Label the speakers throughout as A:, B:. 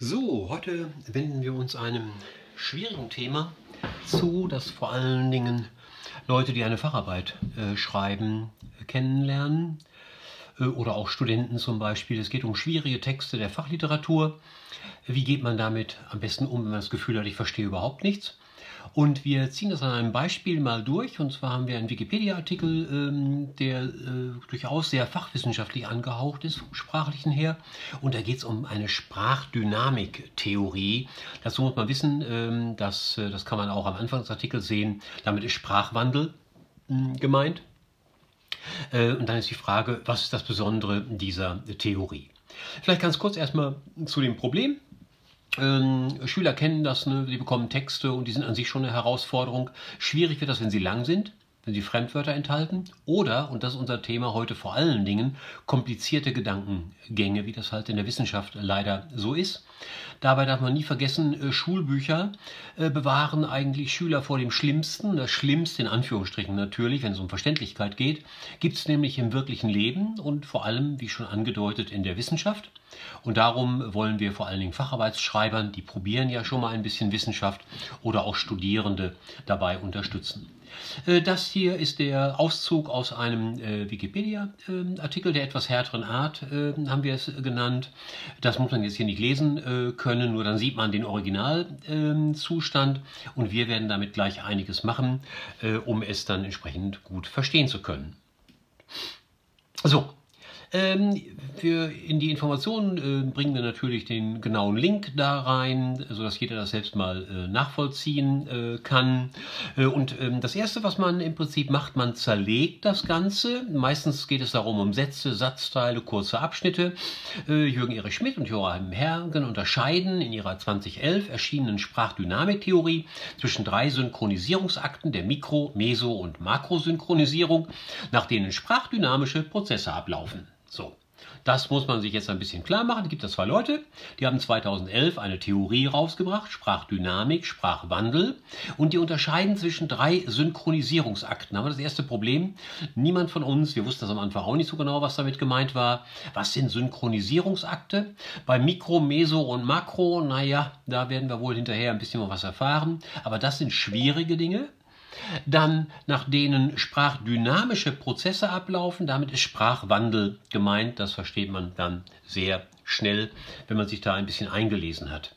A: So, heute wenden wir uns einem schwierigen Thema zu, das vor allen Dingen Leute, die eine Facharbeit schreiben, kennenlernen oder auch Studenten zum Beispiel. Es geht um schwierige Texte der Fachliteratur. Wie geht man damit am besten um, wenn man das Gefühl hat, ich verstehe überhaupt nichts? Und wir ziehen das an einem Beispiel mal durch. Und zwar haben wir einen Wikipedia-Artikel, der durchaus sehr fachwissenschaftlich angehaucht ist, vom Sprachlichen her. Und da geht es um eine Sprachdynamik-Theorie. Dazu muss man wissen, das kann man auch am Anfang des Artikels sehen. Damit ist Sprachwandel gemeint. Und dann ist die Frage, was ist das Besondere dieser Theorie? Vielleicht ganz kurz erstmal zu dem Problem. Schüler kennen das, ne? Sie bekommen Texte und die sind an sich schon eine Herausforderung. Schwierig wird das, wenn sie lang sind, wenn sie Fremdwörter enthalten oder, und das ist unser Thema heute vor allen Dingen, komplizierte Gedankengänge, wie das halt in der Wissenschaft leider so ist. Dabei darf man nie vergessen, Schulbücher bewahren eigentlich Schüler vor dem Schlimmsten. Das Schlimmste in Anführungsstrichen natürlich, wenn es um Verständlichkeit geht, gibt es nämlich im wirklichen Leben und vor allem, wie schon angedeutet, in der Wissenschaft. Und darum wollen wir vor allen Dingen Facharbeitsschreibern, die probieren ja schon mal ein bisschen Wissenschaft, oder auch Studierende dabei unterstützen. Das hier ist der Auszug aus einem Wikipedia-Artikel der etwas härteren Art, haben wir es genannt. Das muss man jetzt hier nicht lesen können, nur dann sieht man den Originalzustand und wir werden damit gleich einiges machen, um es dann entsprechend gut verstehen zu können. So. In die Informationen bringen wir natürlich den genauen Link da rein, sodass jeder das selbst mal nachvollziehen kann. Und das Erste, was man im Prinzip macht, man zerlegt das Ganze. Meistens geht es darum, um Sätze, Satzteile, kurze Abschnitte. Jürgen Erich Schmidt und Joachim Hergen unterscheiden in ihrer 2011 erschienenen Sprachdynamiktheorie zwischen 3 Synchronisierungsakten der Mikro-, Meso- und Makrosynchronisierung, nach denen sprachdynamische Prozesse ablaufen. So, das muss man sich jetzt ein bisschen klar machen. Es gibt 2 Leute, die haben 2011 eine Theorie rausgebracht, Sprachdynamik, Sprachwandel, und die unterscheiden zwischen 3 Synchronisierungsakten. Aber das erste Problem, niemand von uns, wir wussten das am Anfang auch nicht so genau, was damit gemeint war. Was sind Synchronisierungsakte? Bei Mikro, Meso und Makro, naja, da werden wir wohl hinterher ein bisschen was erfahren. Aber das sind schwierige Dinge. Dann, nach denen sprachdynamische Prozesse ablaufen, damit ist Sprachwandel gemeint. Das versteht man dann sehr schnell, wenn man sich da ein bisschen eingelesen hat.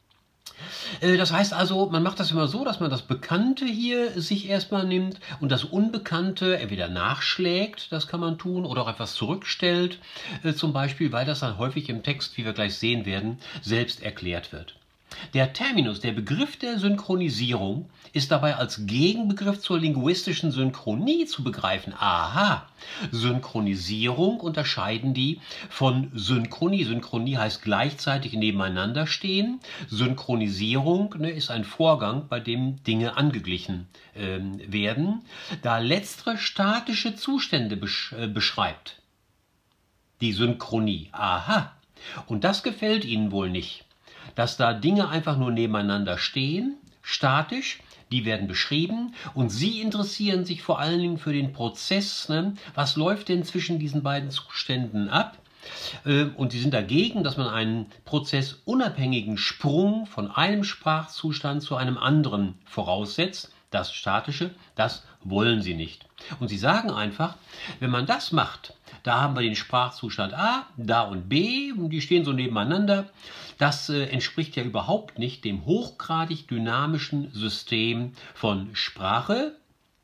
A: Das heißt also, man macht das immer so, dass man das Bekannte hier sich erstmal nimmt und das Unbekannte entweder nachschlägt, das kann man tun, oder auch etwas zurückstellt, zum Beispiel, weil das dann häufig im Text, wie wir gleich sehen werden, selbst erklärt wird. Der Terminus, der Begriff der Synchronisierung, ist dabei als Gegenbegriff zur linguistischen Synchronie zu begreifen. Aha, Synchronisierung unterscheiden die von Synchronie. Synchronie heißt gleichzeitig nebeneinander stehen. Synchronisierung ist ein Vorgang, bei dem Dinge angeglichen werden, da letztere statische Zustände beschreibt. Die Synchronie. Aha, und das gefällt Ihnen wohl nicht. Dass da Dinge einfach nur nebeneinander stehen, statisch, die werden beschrieben und Sie interessieren sich vor allen Dingen für den Prozess, ne? Was läuft denn zwischen diesen beiden Zuständen ab? Und Sie sind dagegen, dass man einen prozessunabhängigen Sprung von einem Sprachzustand zu einem anderen voraussetzt. Das Statische, das wollen Sie nicht. Und Sie sagen einfach, wenn man das macht, da haben wir den Sprachzustand A, da und B, und die stehen so nebeneinander. Das entspricht ja überhaupt nicht dem hochgradig dynamischen System von Sprache,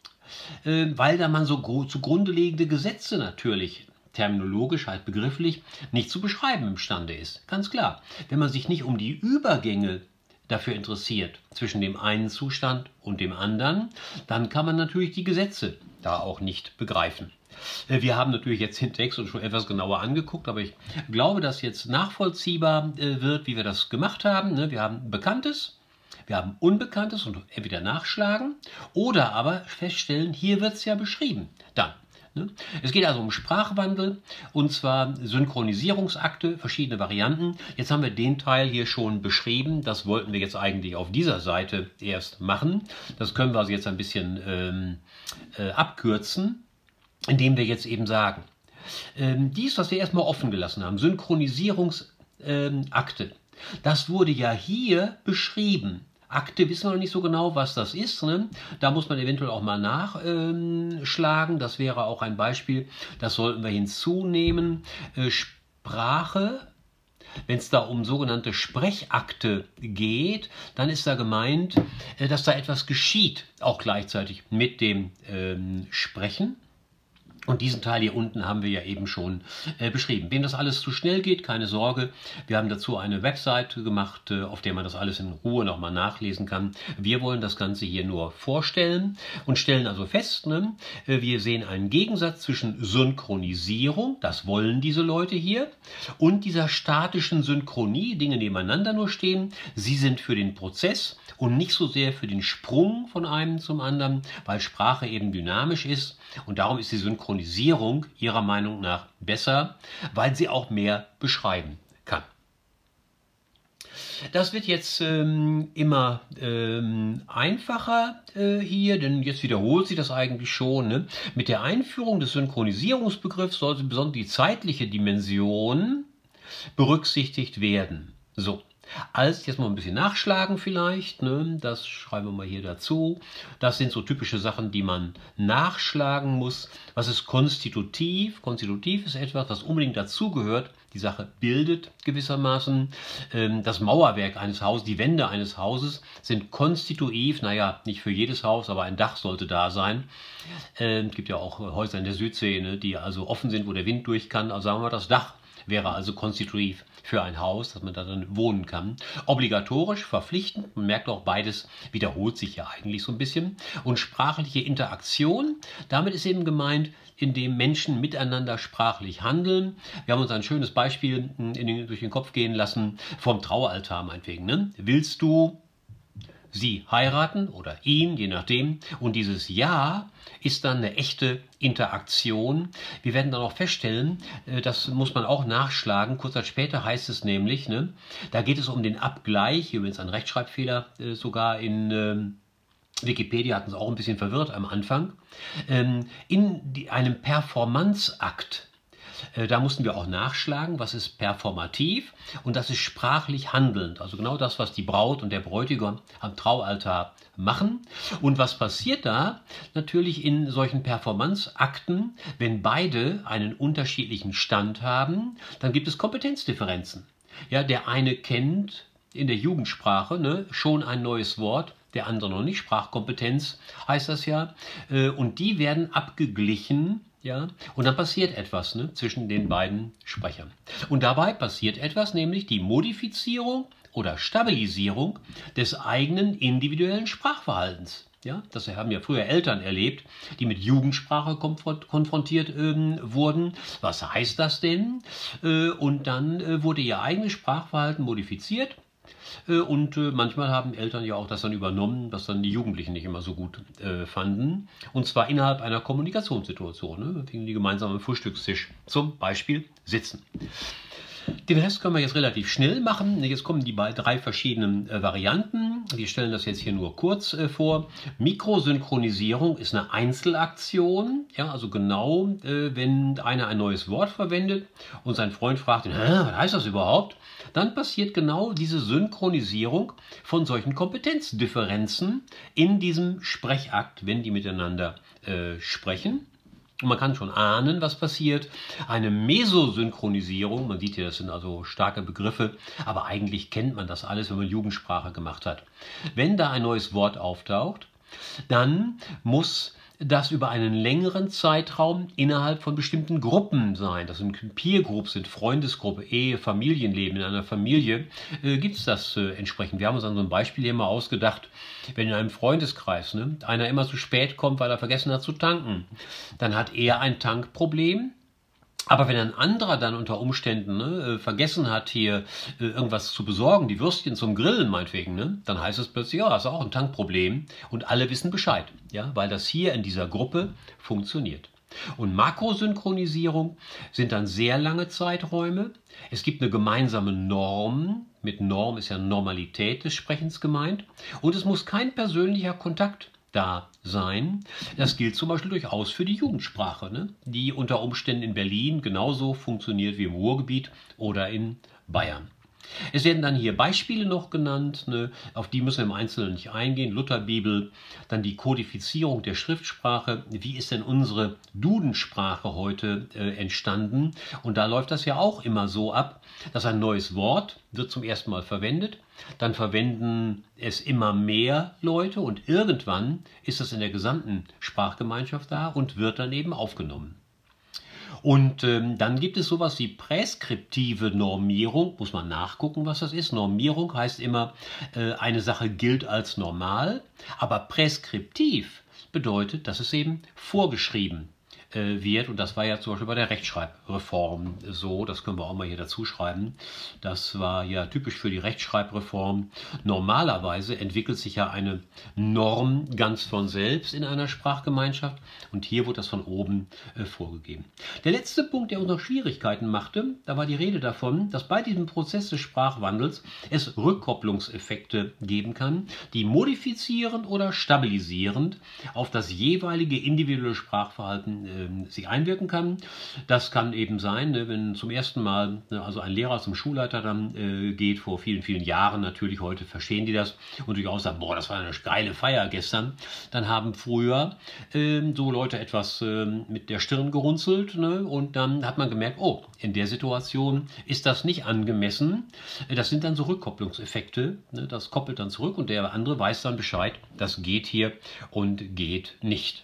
A: weil da man so zugrunde liegende Gesetze natürlich terminologisch, halt begrifflich, nicht zu beschreiben imstande ist. Ganz klar, wenn man sich nicht um die Übergänge dafür interessiert, zwischen dem einen Zustand und dem anderen, dann kann man natürlich die Gesetze da auch nicht begreifen. Wir haben natürlich jetzt den Text schon etwas genauer angeguckt, aber ich glaube, dass jetzt nachvollziehbar wird, wie wir das gemacht haben. Wir haben Bekanntes, wir haben Unbekanntes und entweder nachschlagen oder aber feststellen, hier wird es ja beschrieben. Dann. Es geht also um Sprachwandel, und zwar Synchronisierungsakte, verschiedene Varianten. Jetzt haben wir den Teil hier schon beschrieben. Das wollten wir jetzt eigentlich auf dieser Seite erst machen. Das können wir also jetzt ein bisschen abkürzen, indem wir jetzt eben sagen, dies, was wir erstmal offen gelassen haben, Synchronisierungsakte, Das wurde ja hier beschrieben. Akte wissen wir noch nicht so genau, was das ist. Ne? Da muss man eventuell auch mal nachschlagen. Das wäre auch ein Beispiel. Das sollten wir hinzunehmen. Sprache. Wenn es da um sogenannte Sprechakte geht, dann ist da gemeint, dass da etwas geschieht, auch gleichzeitig mit dem Sprechen. Und diesen Teil hier unten haben wir ja eben schon beschrieben. Wem das alles zu schnell geht, keine Sorge. Wir haben dazu eine Website gemacht, auf der man das alles in Ruhe nochmal nachlesen kann. Wir wollen das Ganze hier nur vorstellen und stellen also fest, ne, wir sehen einen Gegensatz zwischen Synchronisierung, das wollen diese Leute hier, und dieser statischen Synchronie, Dinge nebeneinander nur stehen. Sie sind für den Prozess und nicht so sehr für den Sprung von einem zum anderen, weil Sprache eben dynamisch ist. Und darum ist die Synchronisierung ihrer Meinung nach besser, weil sie auch mehr beschreiben kann. Das wird jetzt immer einfacher hier, denn jetzt wiederholt sich das eigentlich schon. Ne? Mit der Einführung des Synchronisierungsbegriffs sollte besonders die zeitliche Dimension berücksichtigt werden. So. Als jetzt mal ein bisschen nachschlagen vielleicht, ne? Das schreiben wir mal hier dazu. Das sind so typische Sachen, die man nachschlagen muss. Was ist konstitutiv? Konstitutiv ist etwas, was unbedingt dazugehört. Die Sache bildet gewissermaßen. Das Mauerwerk eines Hauses, die Wände eines Hauses sind konstitutiv. Naja, nicht für jedes Haus, aber ein Dach sollte da sein. Es gibt ja auch Häuser in der Südsee, ne, die also offen sind, wo der Wind durch kann. Also sagen wir mal, das Dach wäre also konstitutiv für ein Haus, dass man da dann wohnen kann. Obligatorisch, verpflichtend, man merkt auch, beides wiederholt sich ja eigentlich so ein bisschen. Und sprachliche Interaktion, damit ist eben gemeint, indem Menschen miteinander sprachlich handeln. Wir haben uns ein schönes Beispiel durch den Kopf gehen lassen, vom Traualtar meinetwegen. Ne? Willst du sie heiraten oder ihn, je nachdem. Und dieses Ja ist dann eine echte Interaktion. Wir werden dann auch feststellen, das muss man auch nachschlagen. Kurz Zeit später heißt es nämlich, ne, da geht es um den Abgleich, übrigens ein Rechtschreibfehler sogar in Wikipedia hat uns auch ein bisschen verwirrt am Anfang, in einem Performanceakt. Da mussten wir auch nachschlagen, was ist performativ, und das ist sprachlich handelnd. Also genau das, was die Braut und der Bräutigam am Traualtar machen. Und was passiert da? Natürlich in solchen Performanceakten, wenn beide einen unterschiedlichen Stand haben, dann gibt es Kompetenzdifferenzen. Ja, der eine kennt in der Jugendsprache, ne, schon ein neues Wort, der andere noch nicht. Sprachkompetenz heißt das ja. Und die werden abgeglichen. Ja, und dann passiert etwas, ne, zwischen den beiden Sprechern. Und dabei passiert etwas, nämlich die Modifizierung oder Stabilisierung des eigenen individuellen Sprachverhaltens. Ja, das haben ja früher Eltern erlebt, die mit Jugendsprache konfrontiert wurden. Was heißt das denn? Und dann wurde ihr eigenes Sprachverhalten modifiziert. Und manchmal haben Eltern ja auch das dann übernommen, was dann die Jugendlichen nicht immer so gut fanden. Und zwar innerhalb einer Kommunikationssituation, ne? Wegen die gemeinsamen Frühstückstisch zum Beispiel sitzen. Den Rest können wir jetzt relativ schnell machen. Jetzt kommen die drei verschiedenen Varianten. Wir stellen das jetzt hier nur kurz vor. Mikrosynchronisierung ist eine Einzelaktion. Ja, also genau, wenn einer ein neues Wort verwendet und sein Freund fragt ihn, was heißt das überhaupt? Dann passiert genau diese Synchronisierung von solchen Kompetenzdifferenzen in diesem Sprechakt, wenn die miteinander sprechen. Und man kann schon ahnen, was passiert. Eine Mesosynchronisierung, man sieht hier, das sind also starke Begriffe, aber eigentlich kennt man das alles, wenn man Jugendsprache gemacht hat. Wenn da ein neues Wort auftaucht, dann muss das über einen längeren Zeitraum innerhalb von bestimmten Gruppen sein. Das sind Peer Groups, sind Freundesgruppe, Ehe, Familienleben. In einer Familie gibt es das entsprechend. Wir haben uns an so ein Beispiel hier mal ausgedacht, wenn in einem Freundeskreis einer immer zu spät kommt, weil er vergessen hat zu tanken, dann hat er ein Tankproblem. Aber wenn ein anderer dann unter Umständen vergessen hat, hier irgendwas zu besorgen, die Würstchen zum Grillen meinetwegen, dann heißt es plötzlich, ja, hast du auch ein Tankproblem, und alle wissen Bescheid, ja, weil das hier in dieser Gruppe funktioniert. Und Makrosynchronisierung sind dann sehr lange Zeiträume. Es gibt eine gemeinsame Norm. Mit Norm ist ja Normalität des Sprechens gemeint. Und es muss kein persönlicher Kontakt da sein. Das gilt zum Beispiel durchaus für die Jugendsprache, ne? Die unter Umständen in Berlin genauso funktioniert wie im Ruhrgebiet oder in Bayern. Es werden dann hier Beispiele noch genannt, ne, auf die müssen wir im Einzelnen nicht eingehen. Lutherbibel, dann die Kodifizierung der Schriftsprache. Wie ist denn unsere Dudensprache heute entstanden? Und da läuft das ja auch immer so ab, dass ein neues Wort wird zum ersten Mal verwendet. Dann verwenden es immer mehr Leute und irgendwann ist es in der gesamten Sprachgemeinschaft da und wird dann eben aufgenommen. Und dann gibt es sowas wie präskriptive Normierung, muss man nachgucken, was das ist. Normierung heißt immer, eine Sache gilt als normal, aber präskriptiv bedeutet, dass es eben vorgeschrieben wird. Und das war ja zum Beispiel bei der Rechtschreibreform so, das können wir auch mal hier dazu schreiben. Das war ja typisch für die Rechtschreibreform. Normalerweise entwickelt sich ja eine Norm ganz von selbst in einer Sprachgemeinschaft und hier wurde das von oben vorgegeben. Der letzte Punkt, der uns noch Schwierigkeiten machte, da war die Rede davon, dass bei diesem Prozess des Sprachwandels es Rückkopplungseffekte geben kann, die modifizierend oder stabilisierend auf das jeweilige individuelle Sprachverhalten sich einwirken kann. Das kann eben sein, ne, wenn zum ersten Mal also ein Lehrer zum Schulleiter dann geht, vor vielen, vielen Jahren natürlich, heute verstehen die das und durchaus sagen, boah, das war eine geile Feier gestern. Dann haben früher so Leute etwas mit der Stirn gerunzelt, ne, und dann hat man gemerkt, oh, in der Situation ist das nicht angemessen. Das sind dann so Rückkopplungseffekte, ne, das koppelt dann zurück und der andere weiß dann Bescheid, das geht hier und geht nicht.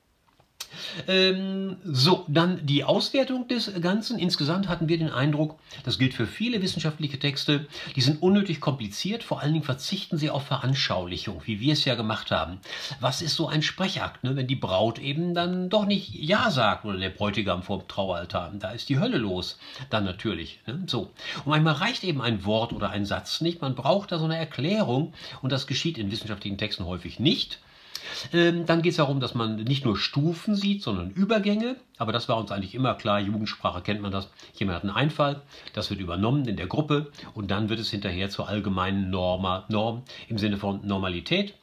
A: So, dann die Auswertung des Ganzen. Insgesamt hatten wir den Eindruck, das gilt für viele wissenschaftliche Texte, die sind unnötig kompliziert, vor allen Dingen verzichten sie auf Veranschaulichung, wie wir es ja gemacht haben. Was ist so ein Sprechakt, ne, wenn die Braut eben dann doch nicht Ja sagt oder der Bräutigam vor dem Traualtar? Da ist die Hölle los, dann natürlich. Ne, so. Und manchmal reicht eben ein Wort oder ein Satz nicht, man braucht da so eine Erklärung und das geschieht in wissenschaftlichen Texten häufig nicht. Dann geht es darum, dass man nicht nur Stufen sieht, sondern Übergänge. Aber das war uns eigentlich immer klar. Jugendsprache kennt man das. Jemand hat einen Einfall, das wird übernommen in der Gruppe und dann wird es hinterher zur allgemeinen Norm im Sinne von Normalität.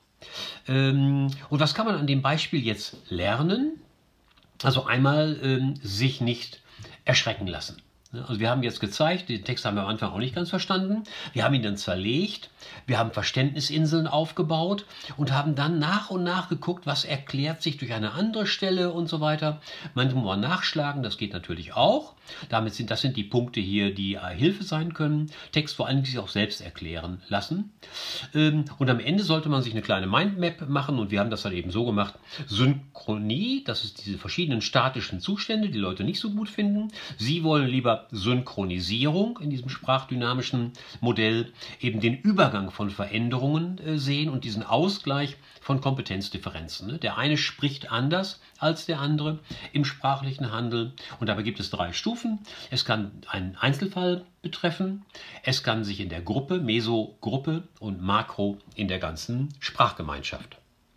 A: Und was kann man an dem Beispiel jetzt lernen? Also einmal sich nicht erschrecken lassen. Also wir haben jetzt gezeigt, den Text haben wir am Anfang auch nicht ganz verstanden. Wir haben ihn dann zerlegt, wir haben Verständnisinseln aufgebaut und haben dann nach und nach geguckt, was erklärt sich durch eine andere Stelle und so weiter. Manchmal nachschlagen, das geht natürlich auch. Das sind die Punkte hier, die Hilfe sein können. Text vor allem sich auch selbst erklären lassen. Und am Ende sollte man sich eine kleine Mindmap machen und wir haben das dann eben so gemacht. Synchronie, das ist diese verschiedenen statischen Zustände, die Leute nicht so gut finden. Sie wollen lieber Synchronisierung in diesem sprachdynamischen Modell, eben den Übergang von Veränderungen sehen und diesen Ausgleich von Kompetenzdifferenzen. Der eine spricht anders als der andere im sprachlichen Handeln und dabei gibt es 3 Stufen. Es kann einen Einzelfall betreffen, es kann sich in der Gruppe, Mesogruppe und Makro in der ganzen Sprachgemeinschaft.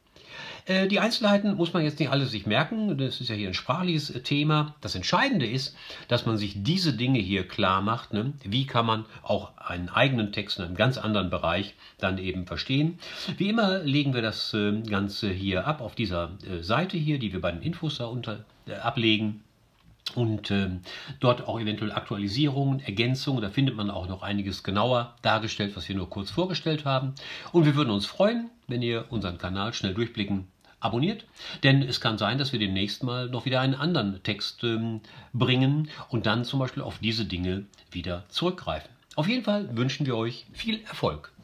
A: Die Einzelheiten muss man jetzt nicht alle sich merken, das ist ja hier ein sprachliches Thema. Das Entscheidende ist, dass man sich diese Dinge hier klar macht. Ne? Wie kann man auch einen eigenen Text in einem ganz anderen Bereich dann eben verstehen. Wie immer legen wir das Ganze hier ab auf dieser Seite hier, die wir bei den Infos da ablegen. Und dort auch eventuell Aktualisierungen, Ergänzungen, da findet man auch noch einiges genauer dargestellt, was wir nur kurz vorgestellt haben. Und wir würden uns freuen, wenn ihr unseren Kanal schnell durchblicken abonniert, denn es kann sein, dass wir demnächst mal noch wieder einen anderen Text bringen und dann zum Beispiel auf diese Dinge wieder zurückgreifen. Auf jeden Fall wünschen wir euch viel Erfolg.